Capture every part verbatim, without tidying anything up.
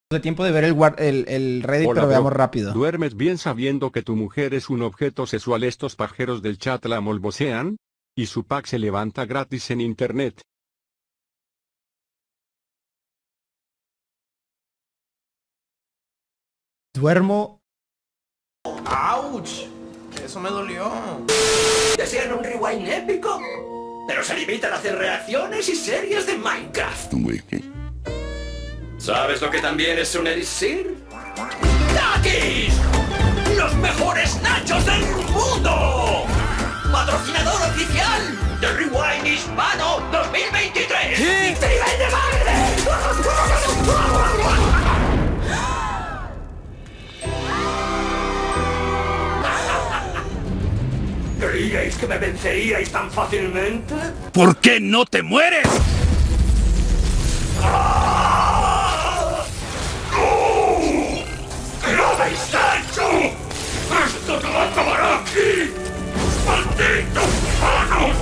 de tiempo de ver el, war- el, el Reddit, Hola, pero bro. veamos rápido. ¿Duermes bien sabiendo que tu mujer es un objeto sexual? Estos pajeros del chat la molbosean, y su pack se levanta gratis en internet. Duermo. ¡Auch! Eso me dolió. ¿Desean un rewind épico? Pero se limitan a hacer reacciones y series de Minecraft. ¿Sabes lo que también es un elixir? ¡Takis! ¡Los mejores nachos del mundo! ¡Patrocinador oficial de Rewind Hispano dos mil veintitrés! ¡Nivel de ¿Creíais que me venceríais tan fácilmente? ¿Por qué no te mueres? ¿Qué habéis hecho? ¡Esto no acabará aquí! ¡Malditos humanos!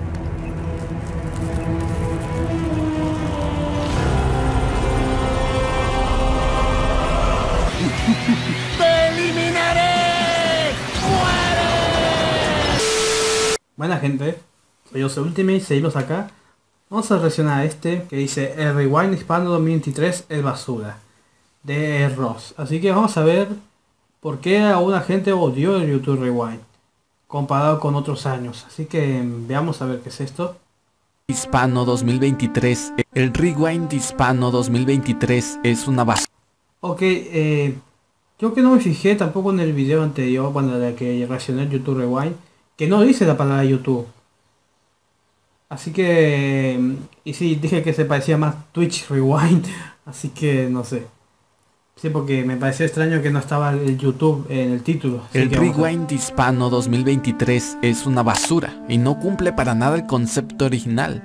Buena gente, soy Jose Ultimate, seguimos acá. Vamos a reaccionar a este que dice el Rewind Hispano dos mil veintitrés es basura, de Ross. Así que vamos a ver por qué a una gente odió el YouTube Rewind comparado con otros años. Así que veamos a ver qué es esto. Hispano dos mil veintitrés. El Rewind Hispano dos mil veintitrés es una basura. Ok, eh, yo que no me fijé tampoco en el video anterior, bueno, de que reaccioné el YouTube Rewind, que no dice la palabra YouTube. Así que... Y sí, dije que se parecía más Twitch Rewind. Así que no sé. Sí, porque me pareció extraño que no estaba el YouTube en el título. Así El que vamos a ver. Rewind Hispano dos mil veintitrés es una basura y no cumple para nada el concepto original.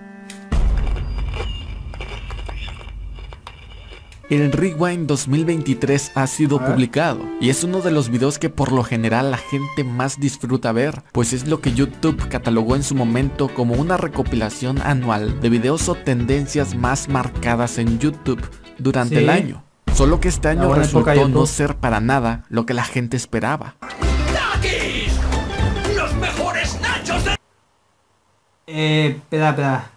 El Rewind dos mil veintitrés ha sido publicado y es uno de los videos que por lo general la gente más disfruta ver, pues es lo que YouTube catalogó en su momento como una recopilación anual de videos o tendencias más marcadas en YouTube durante Sí. el año. Solo que este La año buena época de resultó no YouTube. ser para nada lo que la gente esperaba. ¡Takis! ¡Los mejores nachos del... Eh, espera, espera.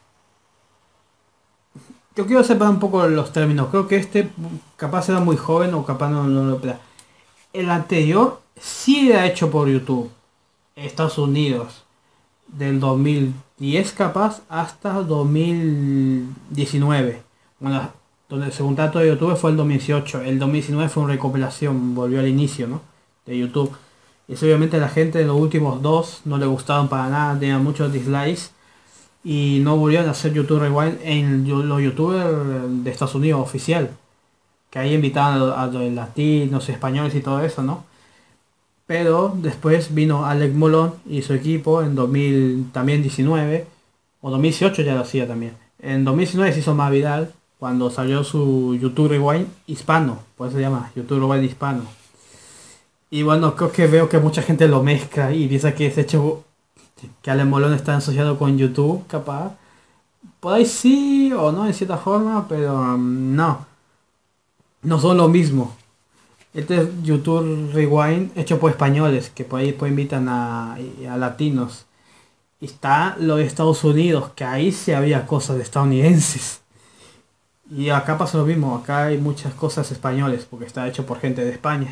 Yo quiero separar un poco los términos. Creo que este capaz era muy joven o capaz no, no lo... espera. El anterior sí era hecho por YouTube. Estados Unidos. Del dos mil diez capaz hasta dos mil diecinueve. Bueno, donde el segundo dato de YouTube fue el dos mil dieciocho. El dos mil diecinueve fue una recopilación. Volvió al inicio, ¿no? De YouTube. Y eso, obviamente a la gente de los últimos dos no le gustaban para nada. Tenían muchos dislikes. Y no volvieron a hacer YouTube Rewind en los youtubers de Estados Unidos oficial, que ahí invitaban a, a los latinos, españoles y todo eso, ¿no? Pero después vino Alex Molón y su equipo en dos mil también diecinueve o dos mil dieciocho, ya lo hacía también. En dos mil diecinueve se hizo más viral cuando salió su YouTube Rewind hispano, por eso se llama YouTube Rewind hispano. Y bueno, creo que veo que mucha gente lo mezcla y piensa que es hecho, que Alex Molón está asociado con YouTube, capaz. Por ahí sí o no, en cierta forma, pero um, no. No son lo mismo. Este es YouTube Rewind hecho por españoles, que por ahí después invitan a, a latinos. Y está lo de Estados Unidos, que ahí sí había cosas de estadounidenses. Y acá pasa lo mismo, acá hay muchas cosas españoles, porque está hecho por gente de España.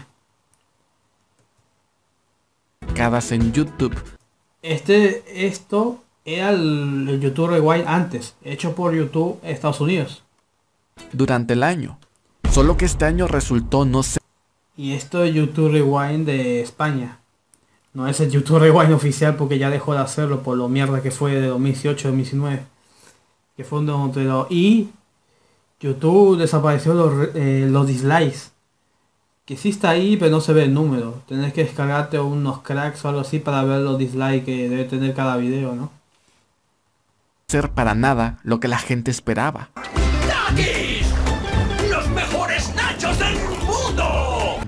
Marcadas en YouTube. Este, esto era el, el YouTube Rewind antes, hecho por YouTube Estados Unidos. Durante el año. Solo que este año resultó no ser Y esto es YouTube Rewind de España. No es el YouTube Rewind oficial porque ya dejó de hacerlo por lo mierda que fue de dos mil dieciocho a dos mil diecinueve. Que fue uno de los... Y YouTube desapareció los, eh, los dislikes. Que sí está ahí, pero no se ve el número. Tenés que descargarte unos cracks o algo así para ver los dislikes que debe tener cada video, ¿no? ser para nada lo que la gente esperaba. ¡Takis! ¡Los mejores nachos del mundo!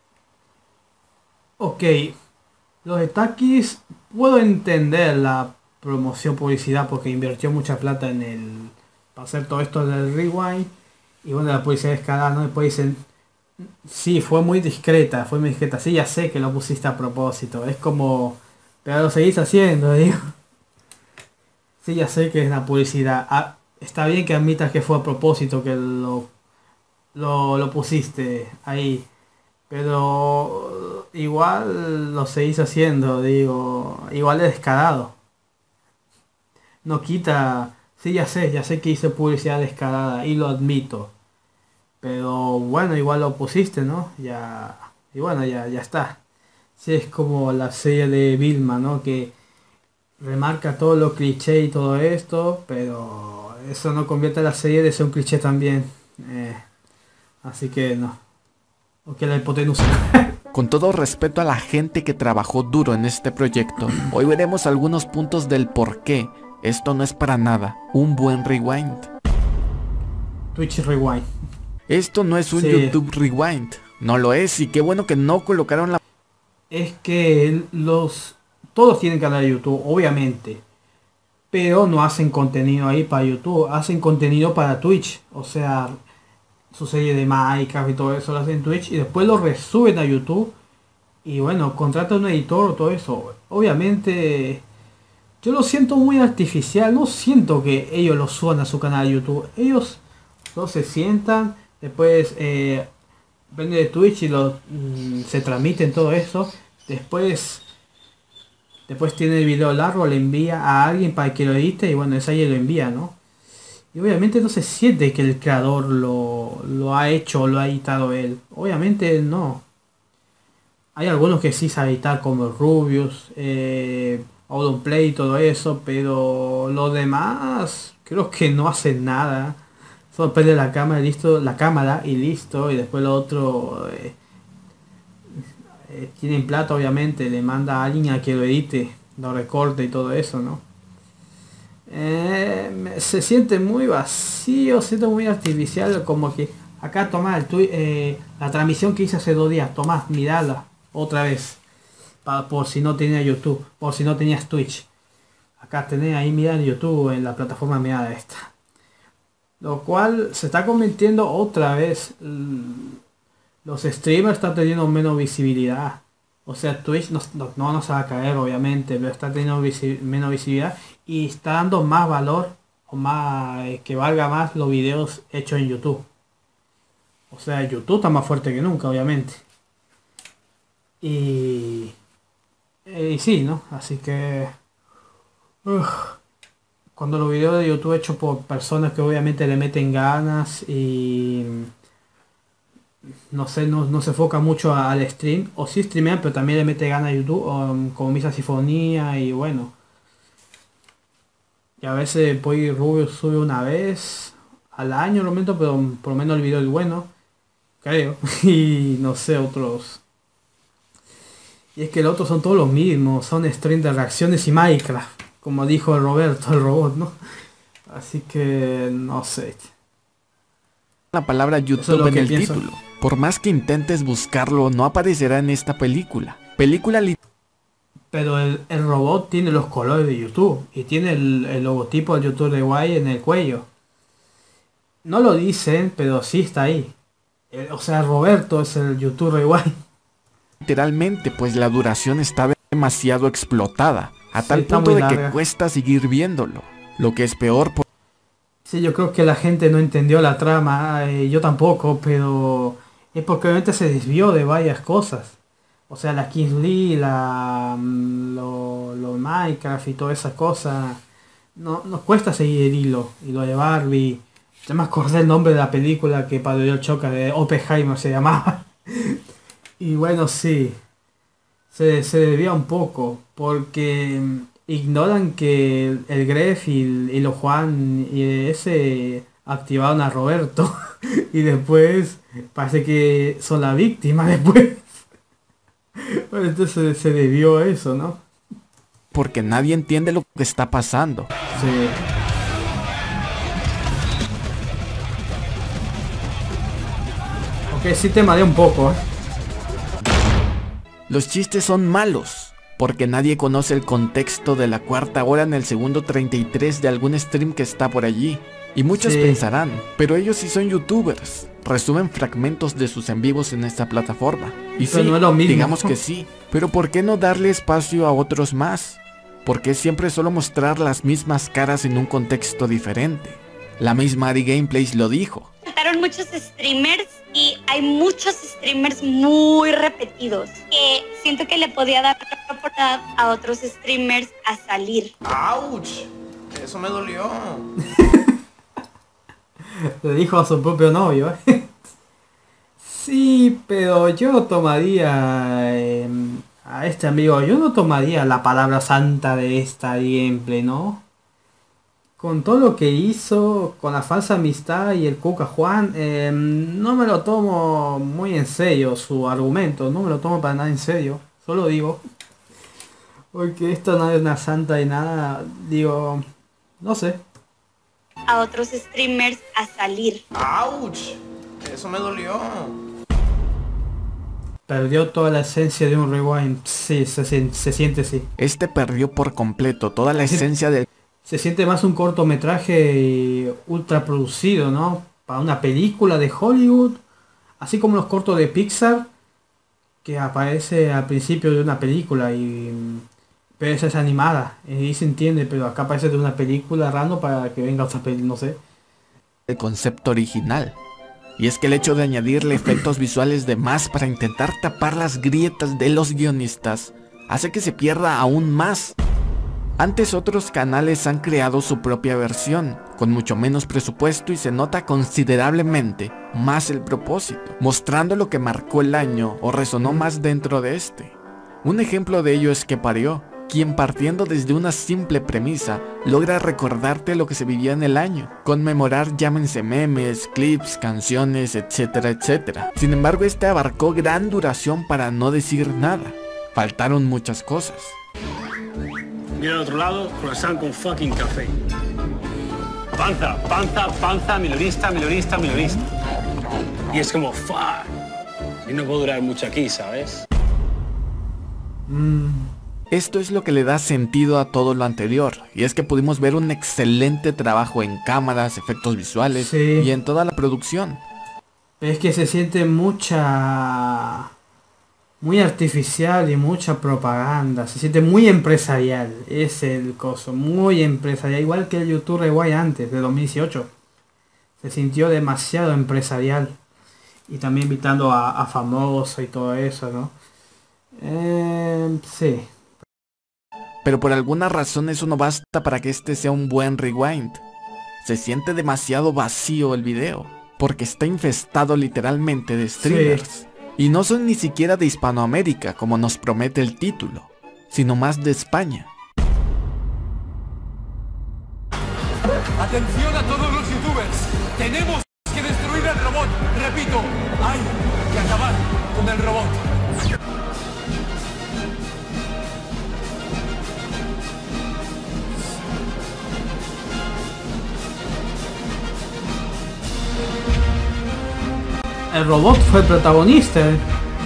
Ok. Los de Takis puedo entender la promoción, publicidad, porque invirtió mucha plata en el... para hacer todo esto del Rewind. Y bueno, la publicidad es cara, ¿no? Después dicen... Sí, fue muy discreta, fue muy discreta. Sí, ya sé que lo pusiste a propósito. Es como... Pero lo seguís haciendo, digo. Sí, ya sé que es la publicidad. Ah, está bien que admitas que fue a propósito que lo, lo, lo pusiste ahí. Pero igual lo seguís haciendo, digo. Igual es descarado. No quita... Sí, ya sé, ya sé que hice publicidad descarada y lo admito. Pero bueno, igual lo pusiste, ¿no? Ya... Y bueno, ya, ya está. Sí, es como la serie de Vilma, ¿no? Que remarca todo lo cliché y todo esto, pero eso no convierte a la serie de ser un cliché también. Eh, así que no. O que la hipotenusa. Con todo respeto a la gente que trabajó duro en este proyecto, hoy veremos algunos puntos del por qué esto no es para nada un buen rewind. Twitch Rewind. Esto no es un Sí. YouTube Rewind, no lo es, y qué bueno que no colocaron la... Es que los... Todos tienen canal de YouTube, obviamente. Pero no hacen contenido ahí para YouTube, hacen contenido para Twitch. O sea, su serie de Minecraft y todo eso lo hacen en Twitch y después lo resuben a YouTube. Y bueno, contratan un editor, todo eso. Obviamente, yo lo siento muy artificial. No siento que ellos lo suban a su canal de YouTube. Ellos no se sientan, después eh, venden de Twitch y lo mm, se transmiten todo eso. Después... Después tiene el video largo, le envía a alguien para que lo edite y bueno, ese alguien lo envía, ¿no? Y obviamente no se siente que el creador lo, lo ha hecho o lo ha editado él. Obviamente no. Hay algunos que sí saben editar como Rubius, eh, Auronplay y todo eso, pero los demás creo que no hacen nada. Solo prende la cámara y listo, la cámara y listo, y después lo otro... Eh, Eh, tienen plata, obviamente, le manda a alguien a que lo edite, lo recorte y todo eso, ¿no? Eh, me- se siente muy vacío, se siente muy artificial, como que acá toma el tui- eh, la transmisión que hice hace dos días, tomá, mirala otra vez, pa- por si no tenía YouTube, por si no tenías Twitch. Acá tenés ahí mirar YouTube en la plataforma mirada esta. Lo cual se está convirtiendo otra vez. mm, Los streamers están teniendo menos visibilidad. O sea, Twitch no, no, no nos va a caer, obviamente, pero está teniendo visi- menos visibilidad y está dando más valor o más eh, que valga más los videos hechos en YouTube. O sea, YouTube está más fuerte que nunca, obviamente. Y, eh, y sí, ¿no? Así que uf, cuando los videos de YouTube hechos por personas que obviamente le meten ganas y no sé, no, no se enfoca mucho a- al stream, o sí streamean, pero también le mete ganas a YouTube, um, como Misa Sinfonía y bueno. Y a veces Boy Rubio sube una vez al año, lo meto, pero por lo menos el video es bueno, creo. Y no sé, otros. Y es que los otros son todos los mismos, son stream de reacciones y Minecraft, como dijo Roberto, el robot, ¿no? Así que no sé. la palabra Eso es YouTube lo en que el pienso. título. Por más que intentes buscarlo, no aparecerá en esta película. Película li- Pero el, el robot tiene los colores de YouTube y tiene el, el logotipo de YouTube de Guay en el cuello. No lo dicen, pero sí está ahí. Eh, o sea, Roberto es el YouTube de Guay. literalmente, pues la duración está demasiado explotada, a Sí, tal está punto muy de que larga. cuesta seguir viéndolo. Lo que es peor, por- Sí, yo creo que la gente no entendió la trama, eh, yo tampoco, pero es porque obviamente se desvió de varias cosas. O sea, la Kings League, la, mm, lo, lo Minecraft y todas esas cosas. No, nos cuesta seguir el hilo. Y lo de Barbie. Ya me acordé el nombre de la película que parodió el Choca, de Oppenheimer se llamaba. Y bueno, sí. Se, se desvía un poco. Porque mm, ignoran que el, el Gref y, el- y los Juan y ese activaron a Roberto. Y después parece que son la víctima después. Bueno, entonces se debió a eso, ¿no? porque nadie entiende lo que está pasando. Sí. Ok, sí te marea un poco, ¿eh? Los chistes son malos. porque nadie conoce el contexto de la cuarta hora en el segundo treinta y tres de algún stream que está por allí. Y muchos Sí. pensarán, pero ellos sí son youtubers, resumen fragmentos de sus en vivos en esta plataforma. Y Pero sí, no es lo mismo. digamos que sí, pero ¿por qué no darle espacio a otros más? ¿Por qué siempre solo mostrar las mismas caras en un contexto diferente? La misma Ari Gameplays lo dijo. Faltaron muchos streamers y hay muchos streamers muy repetidos que siento que le podía dar la oportunidad a otros streamers a salir. ¡Auch! Eso me dolió. Le dijo a su propio novio. ¿eh? Sí, pero yo tomaría eh, a este amigo, yo no tomaría la palabra santa de esta gameplay, ¿no? Con todo lo que hizo, con la falsa amistad y el Cuca Juan, eh, no me lo tomo muy en serio su argumento, no me lo tomo para nada en serio, solo digo. Porque esto no es una santa y nada, digo, no sé. A otros streamers a salir. ¡Auch! Eso me dolió. Perdió toda la esencia de un rewind, sí, se, se, se siente así. Este perdió por completo toda la esencia del... Se siente más un cortometraje ultra producido, ¿no? Para una película de Hollywood, así como los cortos de Pixar, que aparece al principio de una película y... Pero esa es animada, y se entiende, pero acá aparece de una película random para que venga otra película, no sé. el concepto original. Y es que el hecho de añadirle efectos visuales de más para intentar tapar las grietas de los guionistas hace que se pierda aún más. Antes otros canales han creado su propia versión, con mucho menos presupuesto y se nota considerablemente más el propósito, mostrando lo que marcó el año o resonó más dentro de este. Un ejemplo de ello es Que Parió, quien partiendo desde una simple premisa, logra recordarte lo que se vivía en el año, conmemorar llámense memes, clips, canciones, etcétera, etcétera. Sin embargo, este abarcó gran duración para no decir nada. Faltaron muchas cosas. Mira al otro lado, croissant con fucking café. Panza, panza, panza, minorista, minorista, minorista. Y es como, fuck. Y no puedo durar mucho aquí, ¿sabes? Mm. Esto es lo que le da sentido a todo lo anterior, y es que pudimos ver un excelente trabajo en cámaras, efectos visuales Sí. y en toda la producción. Es que se siente mucha... muy artificial y mucha propaganda. Se siente muy empresarial. Es el coso. Muy empresarial. Igual que el YouTube Rewind antes, de dos mil dieciocho. Se sintió demasiado empresarial. Y también invitando a, a famosos y todo eso, ¿no? Eh, sí. Pero por alguna razón eso no basta para que este sea un buen rewind. Se siente demasiado vacío el video, porque está infestado literalmente de streamers. Sí. Y no son ni siquiera de Hispanoamérica, como nos promete el título, sino más de España. Atención a todos los youtubers. Tenemos que destruir el robot. Repito, hay que acabar con el robot. El robot fue el protagonista. ¿eh?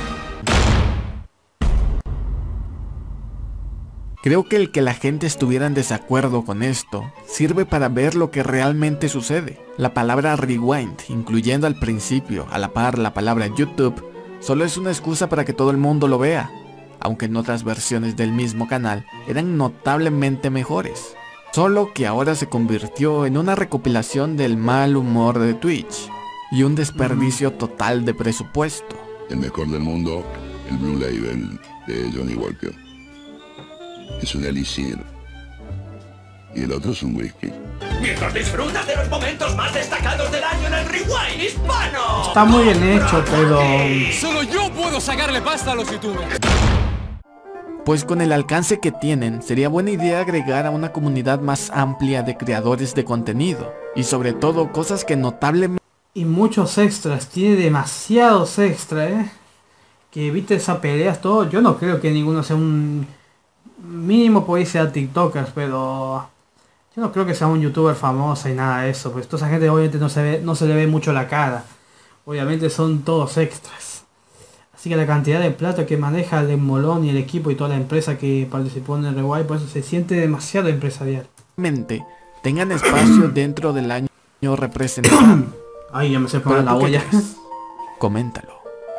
Creo que el que la gente estuviera en desacuerdo con esto sirve para ver lo que realmente sucede. La palabra rewind, incluyendo al principio a la par la palabra YouTube, solo es una excusa para que todo el mundo lo vea, aunque en otras versiones del mismo canal eran notablemente mejores. Solo que ahora se convirtió en una recopilación del mal humor de Twitch y un desperdicio total de presupuesto. El mejor del mundo, el Blue Label de Johnny Walker. Es un elixir. Y el otro es un whisky. Mientras disfrutas de los momentos más destacados del año en el Rewind hispano. Está muy bien hecho, pero... Solo yo puedo sacarle pasta a los youtubers. Pues con el alcance que tienen, sería buena idea agregar a una comunidad más amplia de creadores de contenido. Y sobre todo, cosas que notablemente... Y muchos extras, tiene demasiados extras, ¿eh? Que evite esas peleas, todo. Yo no creo que ninguno sea un... Mínimo puede ser tiktokers, pero... Yo no creo que sea un youtuber famoso y nada de eso. Pues toda esa gente obviamente no se ve, no se le ve mucho la cara. Obviamente son todos extras. Así Así que la cantidad de plata que maneja el Molón y el equipo y toda la empresa que participó en el Rewind, por eso se siente demasiado empresarial. Tengan espacio dentro del año representado. Ay, ya me sé poner la olla. Coméntalo.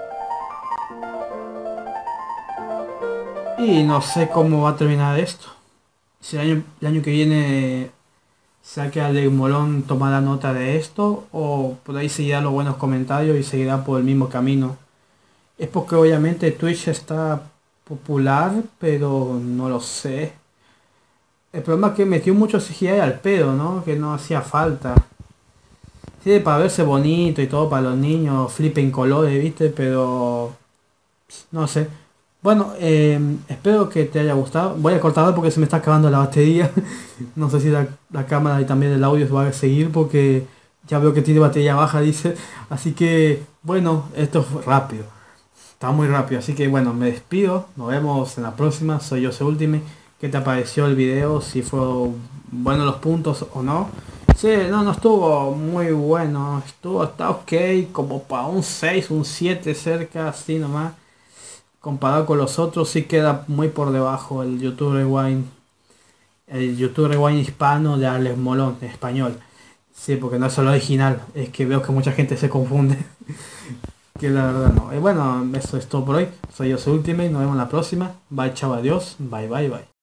Y no sé cómo va a terminar esto. Si el año, el año que viene saque el Molón tomará nota de esto, o por ahí seguirá los buenos comentarios y seguirá por el mismo camino. Es porque obviamente Twitch está popular, pero no lo sé. El problema es que metió mucho C G I al pedo, ¿no? Que no hacía falta. Sí, para verse bonito y todo, para los niños, flipen colores, ¿viste? Pero no sé. Bueno, eh, espero que te haya gustado. Voy a cortar porque se me está acabando la batería. No sé si la, la cámara y también el audio se va a seguir porque ya veo que tiene batería baja, dice. Así que, bueno, esto fue rápido. Está muy rápido. Así que, bueno, me despido. Nos vemos en la próxima. Soy Jose Ultimate. ¿Qué te pareció el video? Si fue bueno los puntos o no. Sí, no, no estuvo muy bueno. Estuvo, está ok. Como para un seis, un siete cerca, así nomás. Comparado con los otros sí queda muy por debajo el YouTube Rewind. El YouTube Rewind hispano de Alex Molón, en español. Sí, porque no es el original. Es que veo que mucha gente se confunde. Que la verdad no. Y bueno, eso es todo por hoy. Soy Jose Ultimate. Nos vemos en la próxima. Bye, chao, adiós. Bye, bye, bye.